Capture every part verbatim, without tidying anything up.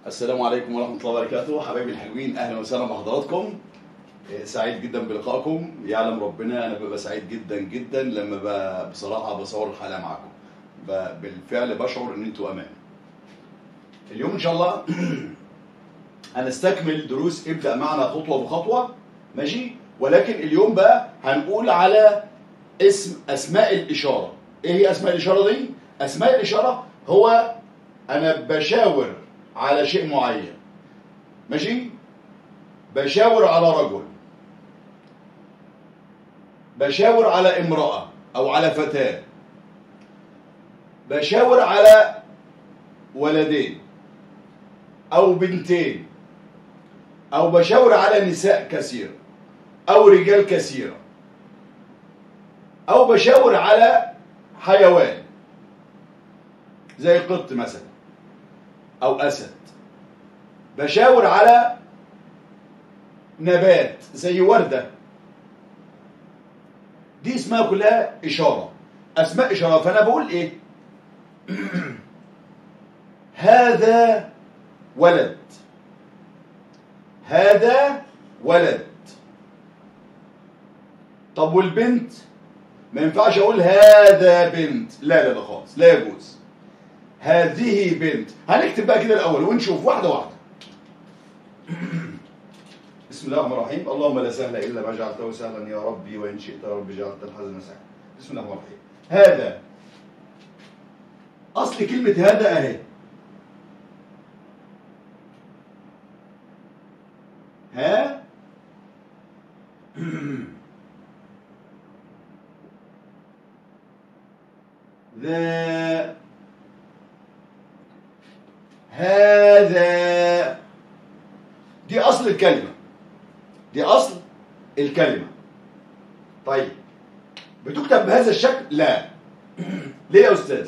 السلام عليكم ورحمة الله وبركاته. حبايبي الحلوين، أهلا وسهلا بحضراتكم. سعيد جدا بلقائكم. يعلم ربنا أنا ببقى سعيد جدا جدا لما بصراحة بصور الحلقة معاكم. بالفعل بشعر إن أنتوا أمان. اليوم إن شاء الله هنستكمل دروس ابدأ معنا خطوة بخطوة، ماشي؟ ولكن اليوم بقى هنقول على اسم أسماء الإشارة. إيه هي أسماء الإشارة دي؟ أسماء الإشارة هو أنا بشاور على شيء معين، ماشي؟ بشاور على رجل، بشاور على امرأة أو على فتاة، بشاور على ولدين أو بنتين، أو بشاور على نساء كثيرة أو رجال كثيرة، أو بشاور على حيوان زي قط مثلا أو أسد، بشاور على نبات زي وردة. دي اسمها كلها إشارة، أسماء إشارة. فأنا بقول إيه؟ هذا ولد، هذا ولد. طب والبنت؟ ما ينفعش أقول هذا بنت، لا لا لا خالص، لا يجوز. هذه بنت. هنكتب بقى كده الأول ونشوف واحدة واحدة. بسم الله الرحمن الرحيم. اللهم لا سهل إلا ما جعلته سهلا يا ربي، وإن شئت يا رب جعلت الحزن سهلا. بسم الله الرحمن الرحيم. هذا، أصل كلمة هذا أهي. ها ذا، هذا. دي أصل الكلمة، دي أصل الكلمة. طيب بتكتب بهذا الشكل؟ لا. ليه يا أستاذ؟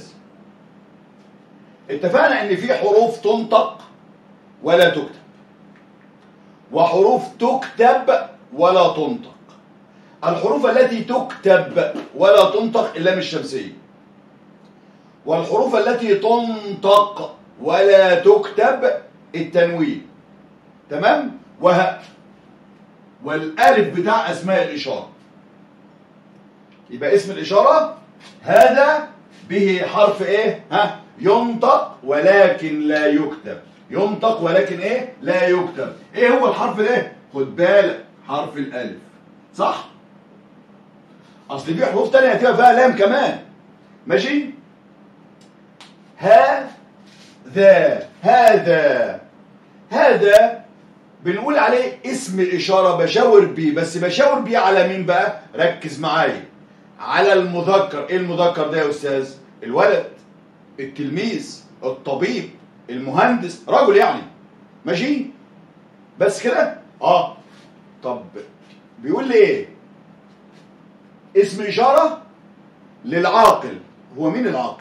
اتفقنا إن في حروف تنطق ولا تكتب، وحروف تكتب ولا تنطق. الحروف التي تكتب ولا تنطق اللام الشمسية، والحروف التي تنطق ولا تكتب التنوين، تمام؟ وه والالف بتاع اسماء الاشاره. يبقى اسم الاشاره هذا به حرف ايه؟ ها، ينطق ولكن لا يكتب. ينطق ولكن ايه؟ لا يكتب. ايه هو الحرف ده؟ خد بالك، حرف الالف، صح؟ اصل في حروف تانية هتبقى فيها لام كمان، ماشي؟ هذا، هذا، هذا بنقول عليه اسم الإشارة بشاور بيه. بس بشاور بيه على مين بقى؟ ركز معايا. على المذكر. ايه المذكر ده يا أستاذ؟ الولد، التلميذ، الطبيب، المهندس، رجل يعني، ماشي؟ بس كده؟ اه. طب بيقول لي ايه؟ اسم إشارة للعاقل. هو مين العاقل؟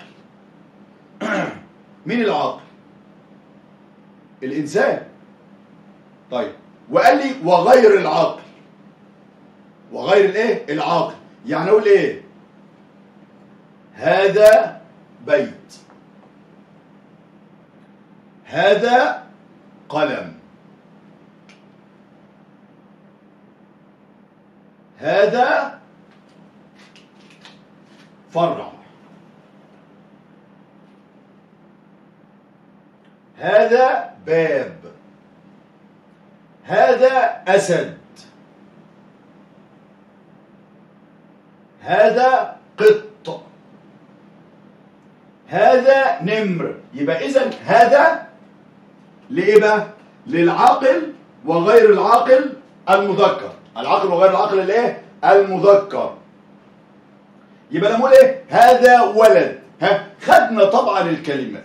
مين العاقل؟ الإنسان. طيب وقال لي وغير العاقل. وغير الايه؟ العاقل. يعني اقول ايه؟ هذا بيت، هذا قلم، هذا فرع، هذا باب، هذا أسد، هذا قط، هذا نمر. يبقى إذن هذا لإيه بقى؟ للعاقل وغير العاقل المذكر. العاقل وغير العاقل الإيه؟ المذكر. يبقى لما أقول إيه؟ هذا ولد. ها، خدنا طبعا الكلمات.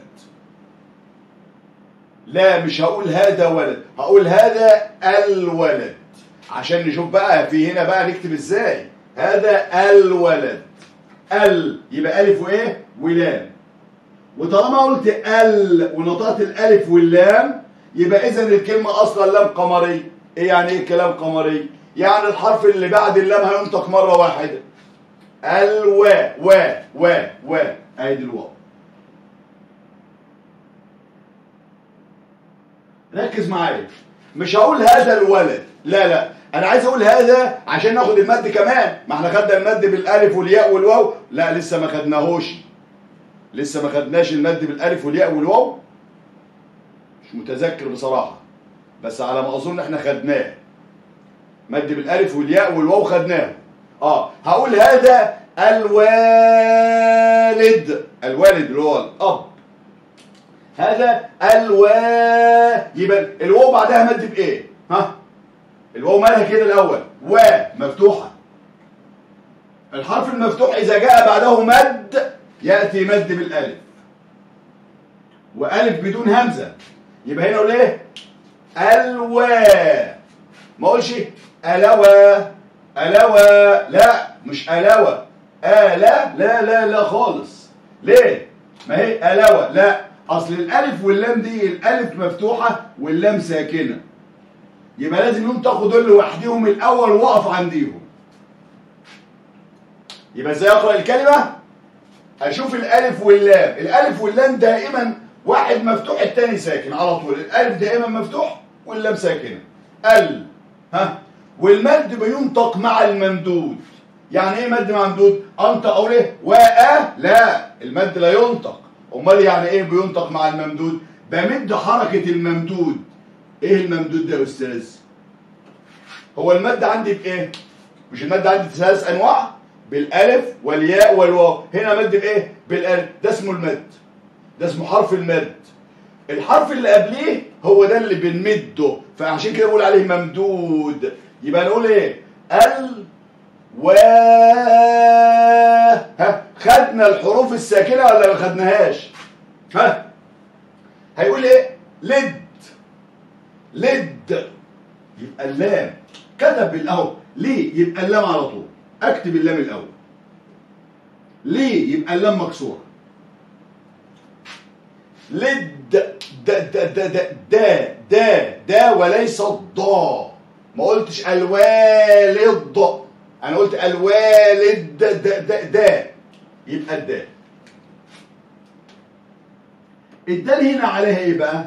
لا، مش هقول هذا ولد، هقول هذا الولد، عشان نشوف بقى في هنا بقى نكتب ازاي. هذا الولد. ال يبقى الف وايه؟ ولام. وطالما قلت ال ونطقت الالف واللام يبقى اذا الكلمه اصلا لام قمري. ايه يعني ايه كلام قمري؟ يعني الحرف اللي بعد اللام هينطق مره واحده. الوا و و و ادي الواو. ركز معايا، مش هقول هذا الولد، لا لا، انا عايز اقول هذا عشان ناخد المد كمان. ما احنا خدنا المد بالالف والياء والواو، لا لسه ما خدناهوش، لسه ما خدناش المد بالالف والياء والواو، مش متذكر بصراحه، بس على ما اظن احنا خدناه مد بالالف والياء والواو خدناه. اه هقول هذا الوالد، الوالد اللي هو الاب، هذا الوا، يبقى الواو بعدها مد بايه؟ ها؟ الواو مالها كده الاول؟ و مفتوحه. الحرف المفتوح اذا جاء بعده مد ياتي مد بالالف، والف بدون همزه، يبقى هنا اقول ايه؟ الوا، ما اقولش الوا الوا، لا مش الوا، آه لا لا لا لا خالص. ليه؟ ما هي الوا، لا اصل الالف واللام دي الالف مفتوحه واللام ساكنه، يبقى لازم ينطقوا دول لوحدهم الاول واقف عنديهم. يبقى ازاي اقرا الكلمه؟ اشوف الالف واللام، الالف واللام دائما واحد مفتوح الثاني ساكن على طول، الالف دائما مفتوح واللام ساكنه. ال ها، والمد بينطق مع الممدود. يعني ايه مد مع ممدود؟ انطق اقول ايه؟ وأ، لا المد لا ينطق. امال يعني ايه بينطق مع الممدود؟ بمد حركه الممدود. ايه الممدود ده يا استاذ؟ هو المد عندي بايه؟ مش المد عندي ثلاث انواع؟ بالالف والياء والواو، هنا مد بايه؟ بالالف، ده اسمه المد، ده اسمه حرف المد. الحرف اللي قبليه هو ده اللي بنمده، فعشان كده بقول عليه ممدود. يبقى نقول ايه؟ ال و، ها خدنا الحروف الساكنه ولا ما خدناهاش؟ ها هيقول ايه؟ لد، لد، يبقى اللام كتب بالاول، ليه؟ يبقى اللام على طول، اكتب اللام الاول. ليه؟ يبقى اللام مكسوره. لد، دا دا دا دا دا دا, دا وليس الضا، ما قلتش الوالد، انا قلت الوالد، دا دا دا, دا. يبقى الدال. الدال هنا عليها ايه بقى؟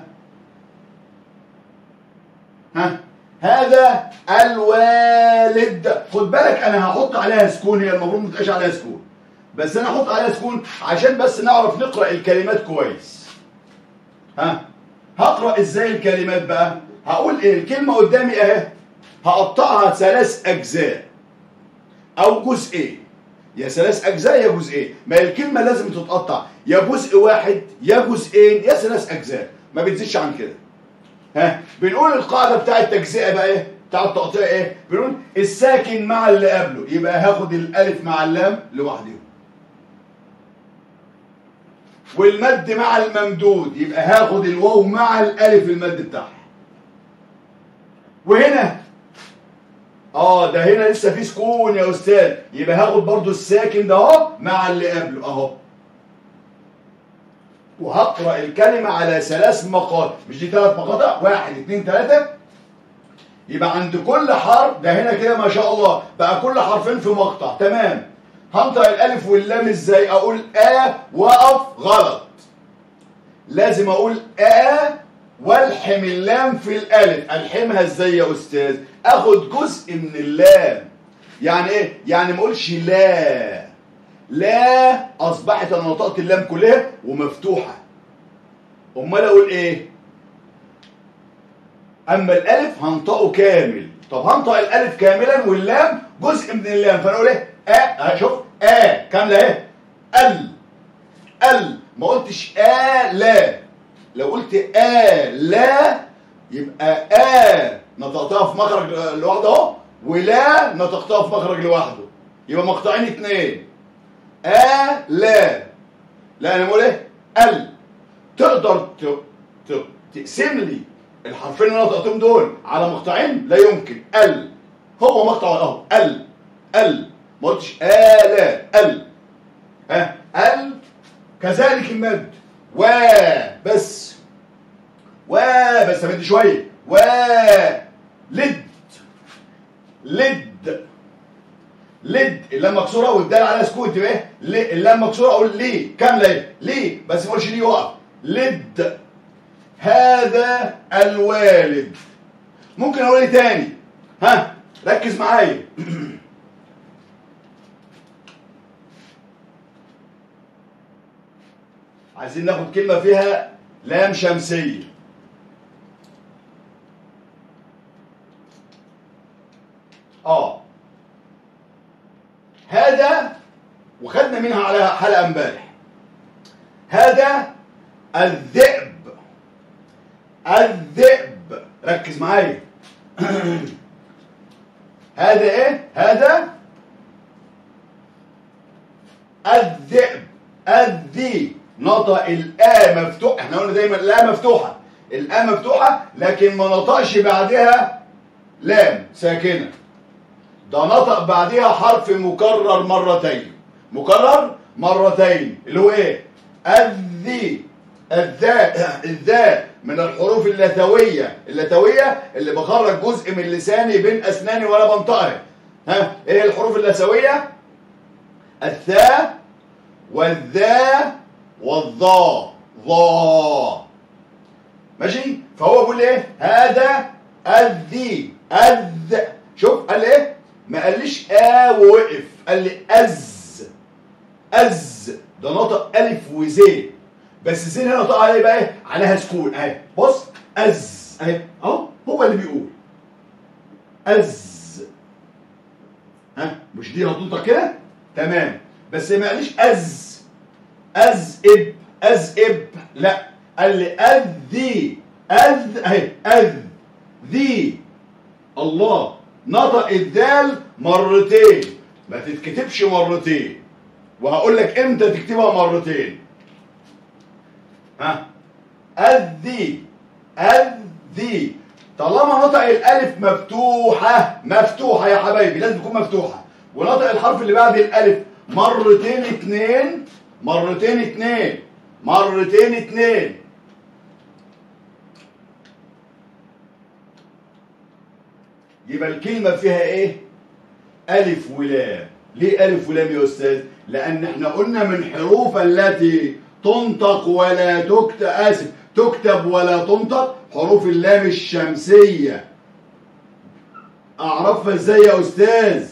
ها؟ هذا الوالد، خد بالك انا هحط عليها سكون، هي المفروض ما تبقاش عليها سكون، بس انا هحط عليها سكون عشان بس نعرف نقرا الكلمات كويس. ها؟ هقرا ازاي الكلمات بقى؟ هقول ايه؟ الكلمه قدامي اهي، هقطعها ثلاث اجزاء او جزئين، يا ثلاث اجزاء يا جزئين، ما الكلمه لازم تتقطع يا جزء واحد يا جزئين يا ثلاث اجزاء، ما بتزيدش عن كده. ها؟ بنقول القاعده بتاع التجزئه بقى ايه؟ بتاع التقطيع ايه؟ بنقول الساكن مع اللي قبله، يبقى هاخد الالف مع اللام لوحدهم. والمد مع الممدود، يبقى هاخد الواو مع الالف المد بتاعها. وهنا اه ده هنا لسه في سكون يا استاذ، يبقى هاخد برضو الساكن ده اهو مع اللي قبله اهو. وهقرا الكلمه على ثلاث مقاطع، مش دي ثلاث مقاطع؟ واحد اثنين ثلاثه، يبقى عند كل حرف ده هنا كده ما شاء الله بقى كل حرفين في مقطع، تمام. هنطق الالف واللام ازاي؟ اقول ا واقف، غلط، لازم اقول ا والحم اللام في الالف. الحمها ازاي يا استاذ؟ اخد جزء من اللام. يعني ايه؟ يعني ما اقولش لا، لا اصبحت انا نطقت اللام كلها ومفتوحه، امال اقول ايه؟ اما الالف هنطقه كامل. طب هنطق الالف كاملا واللام جزء من اللام، فانا اقول ايه؟ ا، شوف ا كامله اهي، ال ال، ما قلتش ا لا. لو قلت ا لا يبقى ا نطقتها في مخرج لوحده اهو، ولا نطقتها في مخرج لوحده، يبقى مقطعين اتنين. ا لا، لا انا بقول ايه؟ ال. تقدر تقسم لي الحرفين اللي انا نطقتهم دول على مقطعين؟ لا يمكن. ال هو مقطع اهو، ال ال، ما قلتش ا لا، ال. ها ال. كذلك المد و بس، و بس مد شويه، و لد، لد لد، اللام مكسوره والدال على سكون، تبقى ايه؟ اللام مكسوره اقول ليه كامله ايه؟ ليه، بس ما اقولش ليه وقف. لد. هذا الوالد. ممكن اقول ايه تاني؟ ها ركز معايا. عايزين ناخد كلمة فيها لام شمسية. اه هذا، وخدنا منها على حلقة امبارح. هذا الذئب. الذئب، ركز معايا. هذا ايه؟ هذا الذئب. الذي نطق الآ مفتوح، احنا قلنا دايما الآ مفتوحة، الآ مفتوحة لكن ما نطقش بعدها لام ساكنة، ده نطق بعدها حرف مكرر مرتين. مكرر مرتين اللي هو ايه؟ الذي. الذاء. الذاء من الحروف اللثوية. اللثوية اللي بخرج جزء من لساني بين أسناني ولا بنطقها. ها ايه الحروف اللثوية؟ الثاء والذا والظا. ظا. ماشي؟ فهو بيقول ايه؟ هذا الذي. الذ. شوف قال ايه؟ ما قاليش آ ووقف، قال لي أز. أز ده نطق ألف وزي، بس زين هنا نطق عليه بقى ايه؟ عليها سكون اهي. بص أز اهي اهو، هو اللي بيقول أز. ها مش دي هتنطق كده؟ تمام، بس ما قاليش أز. أز إب. أز إب لا، قال لي أذي. أذ اهي أذ ذي. الله، نطق الذال مرتين، ما تتكتبش مرتين، وهقول لك امتى تكتبها مرتين. ها الذي. الذي طالما نطق الالف مفتوحه. مفتوحه يا حبايبي، لازم تكون مفتوحه، ونطق الحرف اللي بعد الالف مرتين اتنين. مرتين اتنين. مرتين اتنين. يبقى الكلمة فيها ايه؟ ألف ولام. ليه ألف ولام يا أستاذ؟ لأن احنا قلنا من حروف التي تنطق ولا تكتب، آسف، تكتب ولا تنطق حروف اللام الشمسية. أعرفها ازاي يا أستاذ؟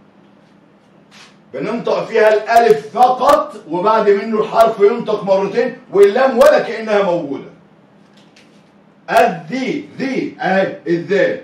بننطق فيها الألف فقط، وبعد منه الحرف ينطق مرتين، واللام ولا كأنها موجودة. الذي. ذي اهي الذال.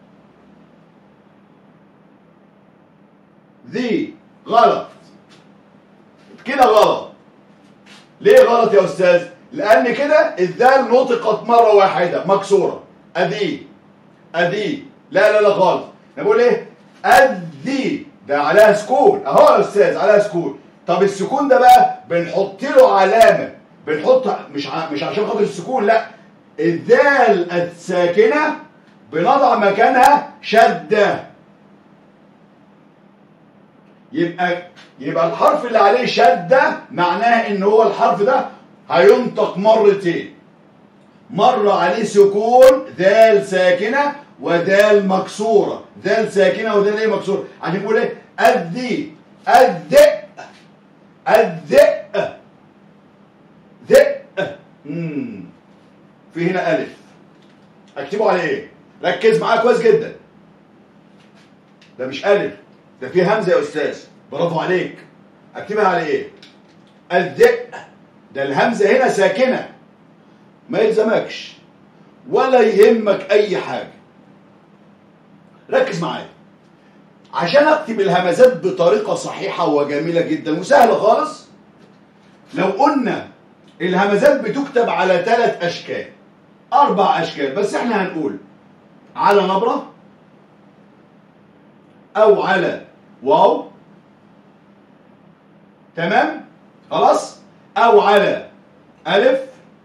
ذي غلط كده، غلط. ليه غلط يا أستاذ؟ لأن كده الذال نطقت مرة واحدة مكسورة. أذي. أذي. لا لا لا خالص. أنا بقول إيه؟ أذي ده عليها سكون أهو يا أستاذ، عليها سكون. طب السكون ده بقى بنحط له علامة، بنحط مش ع... مش عشان خاطر السكون، لا، الذال الساكنة بنضع مكانها شدة. يبقى يبقى الحرف اللي عليه شدة معناه ان هو الحرف ده هينطق مرتين. مرة عليه سكون ذال ساكنة وذال مكسورة. ذال ساكنة وذال ايه مكسورة، عشان يقول ايه؟ الذي. الذئ. الذئ. ذئ. امم في هنا ألف، اكتبه على ايه؟ ركز معايا كويس جدا. ده مش ألف، ده في همزة يا أستاذ، برافو عليك. اكتبها على ايه؟ الذئ. ده الهمزة هنا ساكنة، ما يلزمكش ولا يهمك أي حاجة. ركز معايا. عشان أكتب الهمزات بطريقة صحيحة وجميلة جدا وسهلة خالص، لو قلنا الهمزات بتكتب على ثلاث أشكال، أربع أشكال، بس إحنا هنقول على نبرة، أو على واو، تمام؟ خلاص؟ أو على ألف،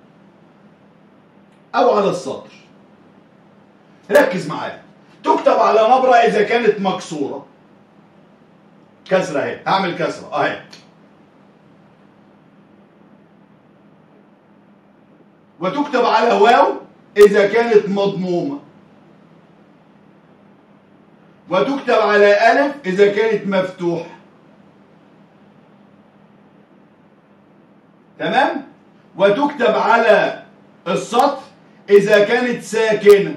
أو على السطر. ركز معايا. تكتب على نبرة إذا كانت مكسورة، كسرة أهي، هعمل كسرة أهي. وتكتب على واو إذا كانت مضمومة. وتكتب على ألف إذا كانت مفتوحة. تمام؟ وتكتب على السطر اذا كانت ساكنه.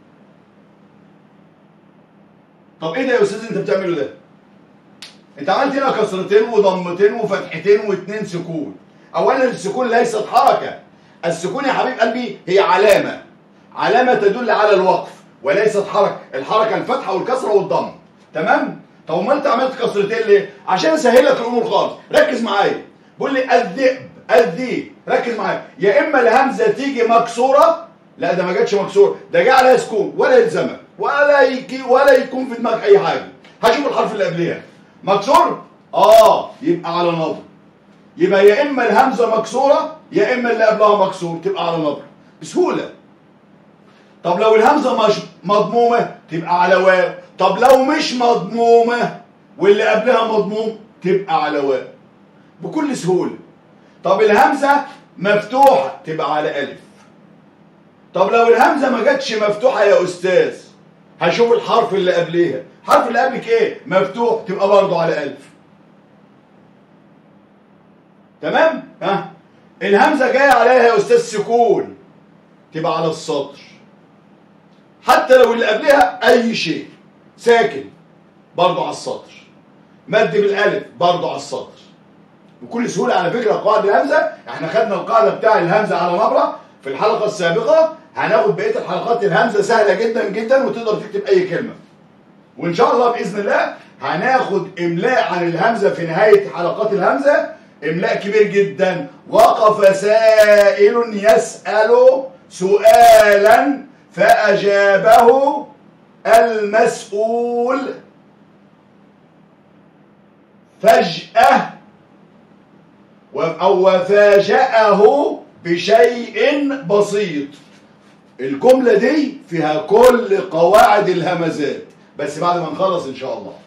طب ايه ده يا استاذ انت بتعمله ده؟ انت عملت هنا كسرتين وضمتين وفتحتين واثنين سكون. اولا السكون ليست حركه، السكون يا حبيب قلبي هي علامه، علامه تدل على الوقف وليست حركه، الحركه الفتحه والكسره والضم. تمام؟ طب امال انت عملت كسرتين ليه؟ عشان اسهل لك الامور خالص. ركز معايا، بقول لي الذئب، الذي، ركز معايا، يا اما الهمزه تيجي مكسوره، لا ده ما جاتش مكسوره، ده جه عليها سكون ولا يلزمك ولا يجي ولا يكون في دماغك اي حاجه. هشوف الحرف اللي قبلها مكسور؟ اه يبقى على نبر. يبقى يا اما الهمزه مكسوره يا اما اللي قبلها مكسور، تبقى على نبر بسهوله. طب لو الهمزه مش مضمومه تبقى على واو. طب لو مش مضمومه واللي قبلها مضموم تبقى على واو بكل سهوله. طب الهمزه مفتوحه تبقى على الف. طب لو الهمزه ما جاتش مفتوحه يا استاذ، هشوف الحرف اللي قبليها، الحرف اللي قبلك ايه؟ مفتوح، تبقى برضه على الف. تمام؟ ها؟ الهمزه جايه عليها يا استاذ سكون، تبقى على السطر. حتى لو اللي قبلها اي شيء ساكن برضه على السطر. مد بالالف برضه على السطر. بكل سهوله على فكره قواعد الهمزه، احنا خدنا القاعده بتاع الهمزه على نبره في الحلقه السابقه، هناخد بقيه الحلقات الهمزه سهله جدا جدا وتقدر تكتب اي كلمه. وان شاء الله باذن الله هناخد املاء عن الهمزه في نهايه حلقات الهمزه، املاء كبير جدا. وقف سائل يسأل سؤالا فأجابه المسؤول فجأة أو وفاجأه بشيء بسيط. الجملة دي فيها كل قواعد الهمزات، بس بعد ما نخلص إن شاء الله.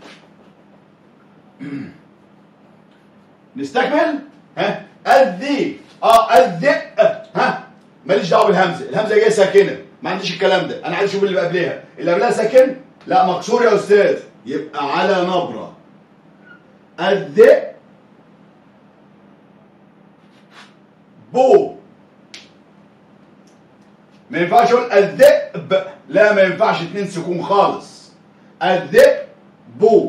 نستكمل؟ ها؟ الذي، اه الذئ، ها؟ ماليش دعوة بالهمزة، الهمزة جاية ساكنة، ما عنديش الكلام ده، أنا عايز أشوف اللي قبلها، اللي قبلها ساكن؟ لا مكسور يا أستاذ، يبقى على نبرة. الذئ بو. ما ينفعش اقول الذئب، لا ما ينفعش اتنين سكون خالص. الذئب بو.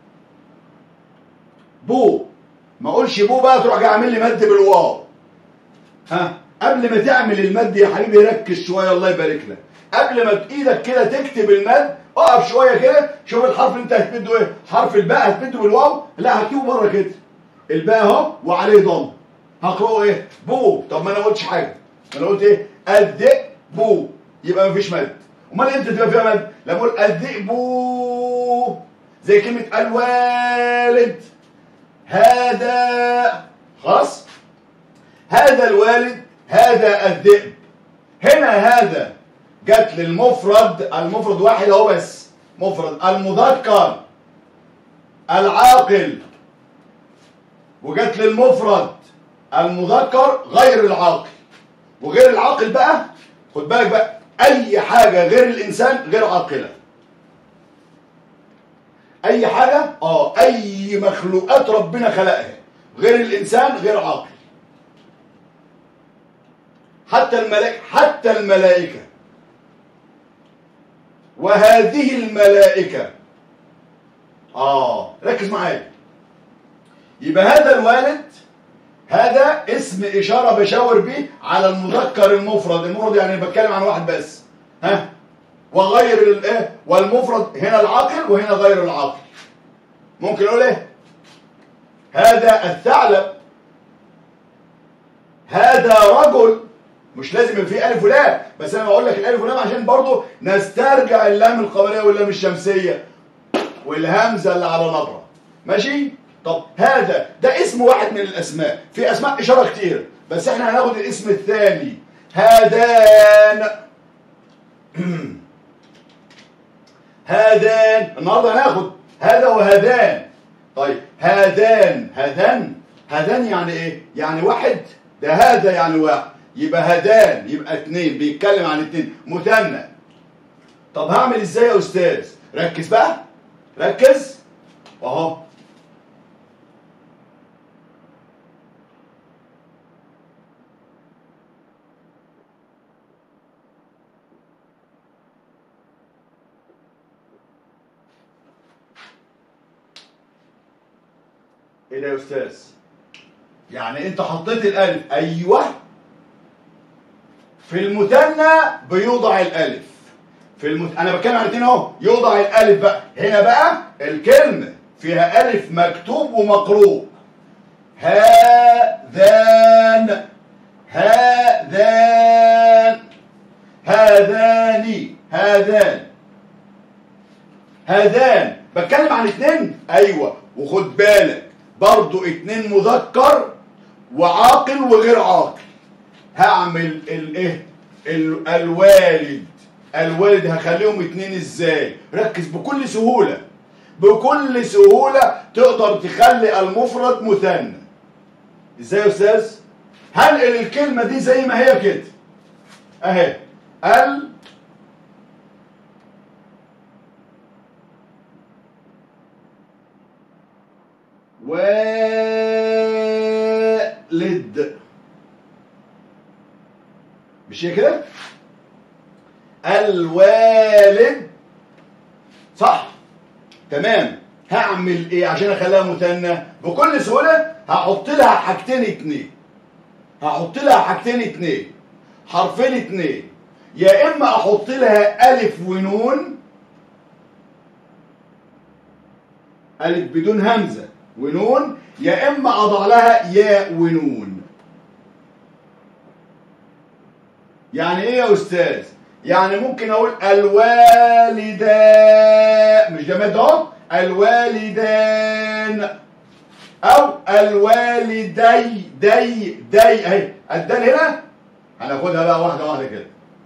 بو ما اقولش بو بقى تروح جاي عامل لي مد بالواو. ها قبل ما تعمل المد يا حبيبي ركز شويه الله يبارك لك. قبل ما بايدك كده تكتب المد اقف شويه كده، شوف الحرف اللي انت هتمده ايه؟ حرف الباء هتمده بالواو؟ لا هكتبه بره كده. الباء اهو وعليه ضم. هقراه ايه؟ بو. طب ما انا قلتش حاجه. انا قلت ايه؟ الذئب بو، يبقى مفيش مد. امال امتى تبقى فيها مد؟ لما اقول الذئب بو، زي كلمه الوالد هذا، خلاص؟ هذا الوالد، هذا الذئب. هنا هذا جت للمفرد، المفرد واحد اهو بس، مفرد المذكر العاقل، وجت للمفرد المذكر غير العاقل. وغير العاقل بقى خد بالك بقى، اي حاجه غير الانسان غير عاقله. اي حاجه اه اي مخلوقات ربنا خلقها غير الانسان غير عاقل. حتى الملائكه، حتى الملائكه. وهذه الملائكه اه ركز معايا. يبقى هذا الوالد، هذا اسم إشارة بشاور بيه على المذكر المفرد، المفرد يعني بتكلم عن واحد بس. ها؟ وغير الايه؟ والمفرد هنا العاقل وهنا غير العاقل. ممكن اقول ايه؟ هذا الثعلب، هذا رجل. مش لازم يبقى فيه ألف ولام، بس أنا بقول لك الألف ولام عشان برضه نسترجع اللام القمرية واللام الشمسية والهمزة اللي على نبرة. ماشي؟ طب هذا ده اسم واحد من الاسماء، في اسماء اشاره كتير بس احنا هناخد الاسم الثاني. هذان هذان النهارده هناخد هذا وهذان. طيب هذان، هذان هذان يعني ايه؟ يعني واحد، ده هذا يعني واحد، يبقى هذان يبقى اتنين، بيتكلم عن اتنين، مثنى. طب هعمل ازاي يا استاذ؟ ركز بقى، ركز اهو. ايه ده يا استاذ؟ يعني انت حطيت الالف. ايوه، في المثنى بيوضع الالف. في المت... انا بتكلم عن الاثنين اهو. يوضع الالف بقى هنا بقى الكلمه فيها الف مكتوب ومقروء. هذان هذان هذان هذان هذان. بتكلم عن اثنين. ايوه، وخد بالك برضو اثنين مذكر وعاقل وغير عاقل. هعمل الايه؟ الوالد. الوالد هخليهم اتنين ازاي؟ ركز بكل سهولة. بكل سهولة تقدر تخلي المفرد مثنى. ازاي يا استاذ؟ هنقل الكلمة دي زي ما هي كده اهي. ال والد. مش هي كده؟ الوالد. صح؟ تمام. هعمل ايه عشان اخليها مثنى؟ بكل سهوله هحط لها حاجتين اتنين. هحط لها حاجتين اتنين، حرفين اتنين. يا اما احط لها الف ونون، الف بدون همزه ونون، يا اما اضع لها ياء ونون. يعني ايه يا استاذ؟ يعني ممكن اقول الوالدان، مش جماد اهو، الوالدان، او الوالدي. دي دي اهي. الدال هنا هناخدها بقى واحده واحده كده.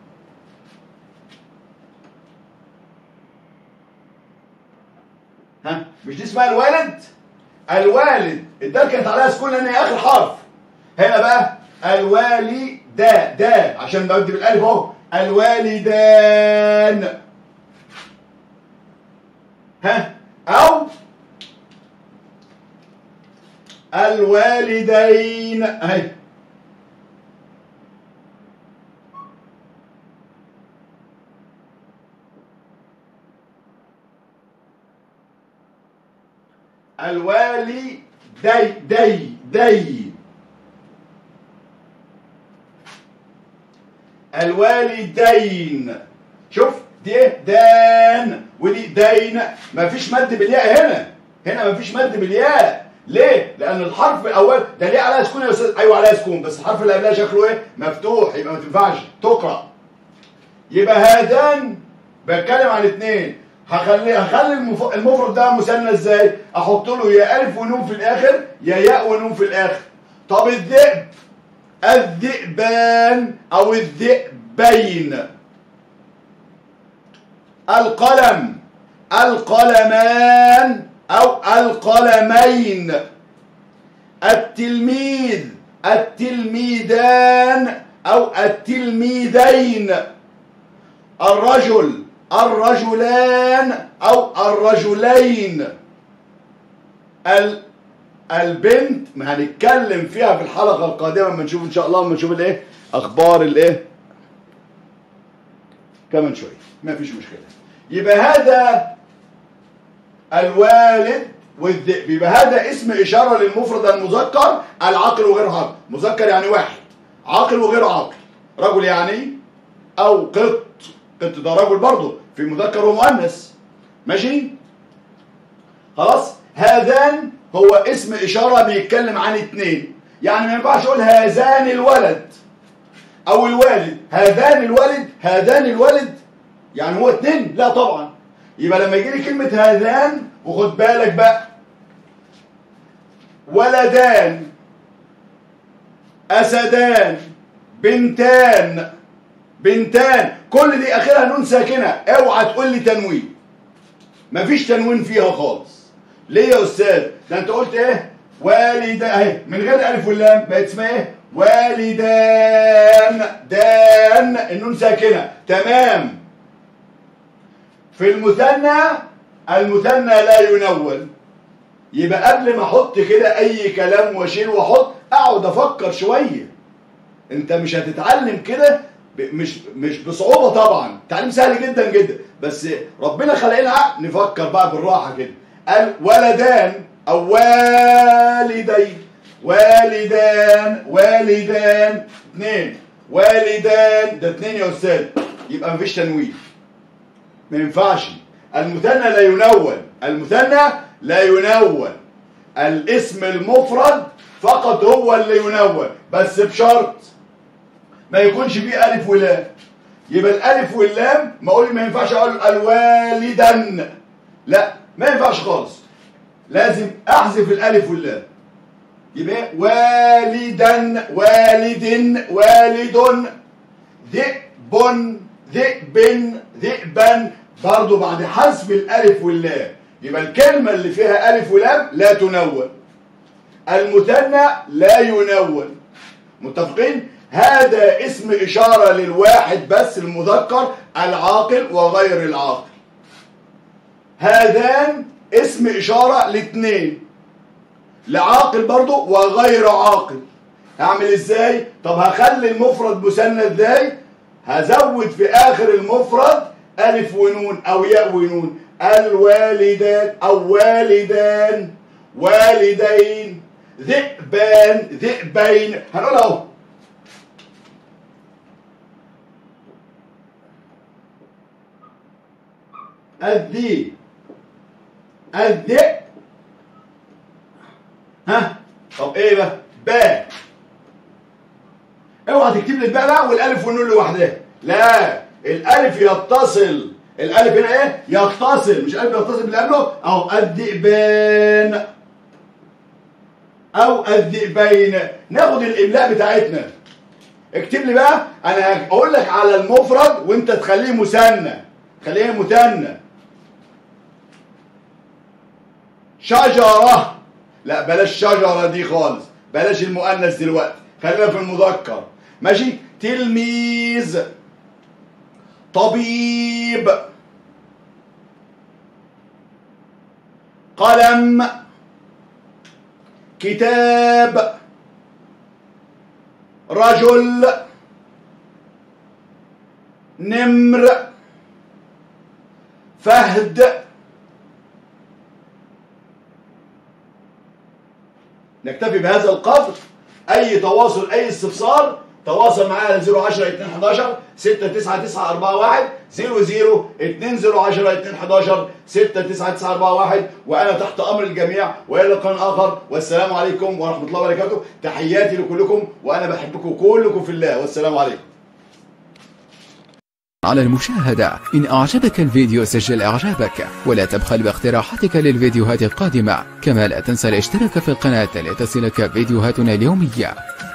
ها، مش دي اسمها الوالد؟ الوالد الدال كانت عليها سكون لان هي اخر حرف. هنا بقى الوالي دا دا عشان ببدي بالالف اهو. الوالدان. ها، او الوالدين اهي. الوالي دي دي دي. الوالدين. شوف دي دان ودي دين. مفيش مد بالياء هنا. هنا مفيش مد بالياء. ليه؟ لأن الحرف الأول ده ليه عليها سكون يا أستاذ؟ أيوه عليها سكون، بس الحرف اللي قبلها شكله إيه؟ مفتوح، يبقى ما تنفعش تقرأ. يبقى هذان بتكلم عن اثنين. هخلي هخلي المفرد ده مثنى ازاي؟ احط له يا الف ونون في الاخر يا ياء ونون في الاخر. طب الذئب، الذئبان او الذئبين. القلم، القلمان او القلمين. التلميذ، التلميذان او التلميذين. الرجل، الرجلان او الرجلين. البنت ما هنتكلم فيها في الحلقه القادمه لما نشوف ان شاء الله، لما نشوف الايه اخبار الايه كمان شويه، ما فيش مشكله. يبقى هذا الوالد والذئب. يبقى هذا اسم اشاره للمفرد المذكر العاقل وغير عاقل. مذكر يعني واحد، عاقل وغير عاقل. رجل يعني او قط. قط ده رجل برضه في مذكر ومؤنث. ماشي؟ خلاص؟ هذان هو اسم اشاره بيتكلم عن اثنين. يعني ما ينفعش اقول هذان الولد او الوالد. هذان الولد، هذان الولد يعني هو اثنين؟ لا طبعا. يبقى لما يجي لي كلمه هذان، وخد بالك بقى، ولدان، اسدان، بنتان، بنتان، كل دي اخرها نون ساكنه. اوعى تقول لي تنوين. مفيش تنوين فيها خالص. ليه يا استاذ؟ ده انت قلت ايه؟ والدان اهي من غير الف واللام، بقت اسمها ايه؟ والدان. دان النون ساكنه. تمام. في المثنى، المثنى لا ينون. يبقى قبل ما احط كده اي كلام واشيل واحط، اقعد افكر شويه. انت مش هتتعلم كده مش مش بصعوبه طبعا، التعليم سهل جدا جدا، بس ربنا خلقنا عقل نفكر بقى بالراحه كده. قال ولدان أو والدين. والدان والدان اتنين. والدان ده اتنين يا أستاذ، يبقى مفيش تنوين، ما ينفعش. المثنى لا ينون، المثنى لا ينون، الاسم المفرد فقط هو اللي ينون، بس بشرط ما يكونش فيه ألف ولام. يبقى الألف واللام ما أقول ما ينفعش أقول الوالدن، لا ما ينفعش خالص، لازم أحذف الألف واللام. يبقى والدا والد والد. ذئب ذئب ذئبا، برضو بعد حذف الألف واللام. يبقى الكلمة اللي فيها ألف ولام لا تنون، المثنى لا ينون. متفقين؟ هذا اسم إشارة للواحد بس، المذكر العاقل وغير العاقل. هذان اسم إشارة لاثنين، لعاقل برضو وغير عاقل. هعمل ازاي؟ طب هخلي المفرد مثنى ازاي؟ هزود في آخر المفرد ألف ونون أو ياء ونون. الوالدان أو والدان، والدين، ذئبان ذئبين. هنقول اهو الذئب الذئب. ها طب ايه بقى؟ باء. اوعى تكتب لي الباء بقى والالف والنون لوحدها، لا، الالف يتصل، الالف هنا ايه؟ يتصل، مش الف يتصل باللي قبله. اهو الذئبان او الذئبين. ناخد الاملاء بتاعتنا. اكتب لي بقى، انا هقول لك على المفرد وانت تخليه مثنى، خليه مثنى. شجرة، لا بلاش شجرة دي خالص، بلاش المؤنث دلوقتي، خلينا في المذكر. ماشي؟ تلميذ، طبيب، قلم، كتاب، رجل، نمر، فهد. نكتفي بهذا القدر. اي تواصل اي استفسار تواصل معايا على صفر عشرة اتنين حداشر ستة تسعة تسعة أربعة واحد صفر صفر اتنين صفر عشرة اتنين حداشر ستة تسعة تسعة أربعة واحد، وانا تحت امر الجميع، والى لقاء اخر، والسلام عليكم ورحمه الله وبركاته. تحياتي لكلكم، وانا بحبكم كلكم في الله، والسلام عليكم. على المشاهدة. إن أعجبك الفيديو سجل إعجابك، ولا تبخل باقتراحاتك للفيديوهات القادمة، كما لا تنسى الاشتراك في القناة لتصلك فيديوهاتنا اليومية.